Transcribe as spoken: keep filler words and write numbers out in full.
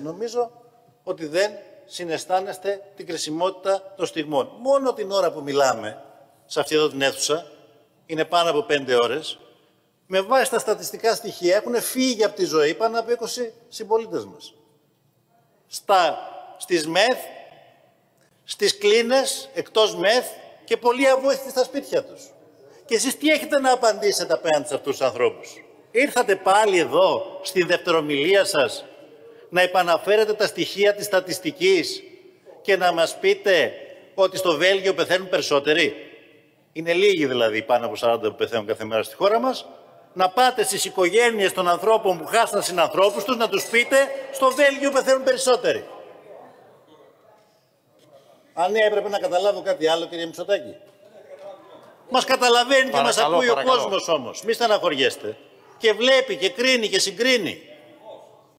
νομίζω ότι δεν συναισθάνεστε την κρισιμότητα των στιγμών. Μόνο την ώρα που μιλάμε, σε αυτή εδώ την αίθουσα, είναι πάνω από πέντε ώρες, με βάση τα στατιστικά στοιχεία έχουν φύγει από τη ζωή πάνω από είκοσι συμπολίτες μας. Στα, στις ΜΕΘ, στις κλίνες, εκτός ΜΕΘ και πολλοί αβοήθητοι στα σπίτια τους. Και εσείς τι έχετε να απαντήσετε απέναντι σε αυτούς τους ανθρώπους? Ήρθατε πάλι εδώ, στην δευτερομιλία σας, να επαναφέρετε τα στοιχεία της στατιστικής και να μας πείτε ότι στο Βέλγιο πεθαίνουν περισσότεροι. Είναι λίγοι δηλαδή, πάνω από σαράντα που πεθαίνουν κάθε μέρα στη χώρα μας. Να πάτε στις οικογένειες των ανθρώπων που χάσαν συνανθρώπους τους, να τους πείτε στο Βέλγιο πεθαίνουν περισσότεροι. Αν ναι, έπρεπε να καταλάβω κάτι άλλο, κύριε Μητσοτάκη. Μας καταλαβαίνει και μας ακούει ο κόσμος όμως. Μη στεναχωριέστε. Και βλέπει και κρίνει και συγκρίνει.